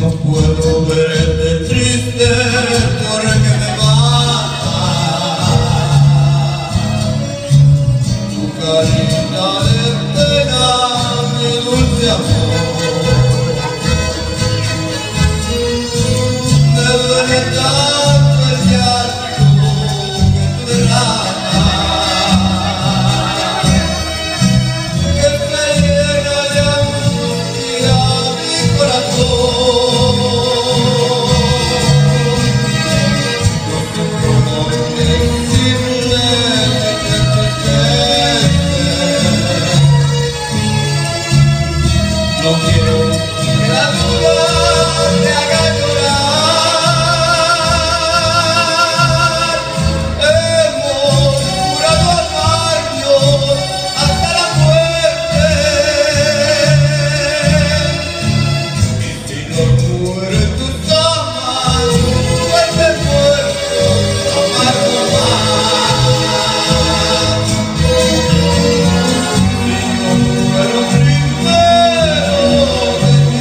No puedo verte triste porque me mata tu carita de pena, mi dulce amor. Me duele tanto el llanto que tú derramas, que me llena de angustia mi corazón. No sé cómo decirle que te entristece. No quiero que la duda te haga llorar. Hemos jurado amarnos hasta la muerte. Y si nos mueren tus amas, vuelve muerto, amarnos más. Si yo muero primero de mi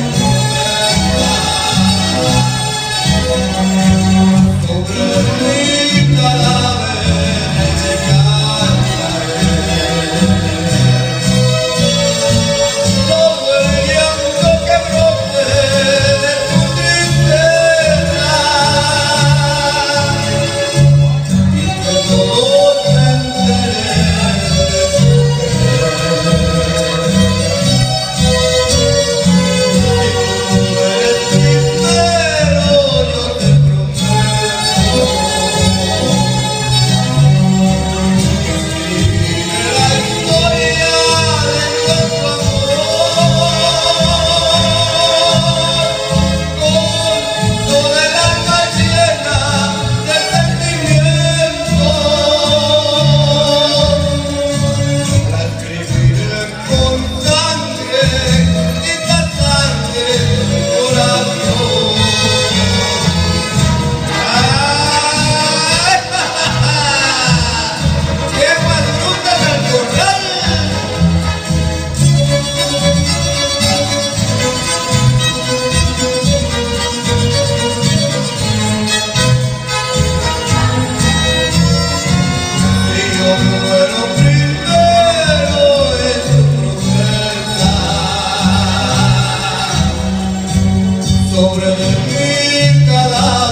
sobre mi cadáver te cantaré todo el llanto que brote de tu tristeza, y que todos se enteren de tu querer. Si tú mueres primero, yo te prometo escribiré la historia de nuestro amor con toda el alma llena de sentimiento. La escribiré con sangre, tanta sangre en mi corazón. ¡Ay! ¡Qué madrugas al corral! Si yo muero primero es tu promesa sobre mi cadáver.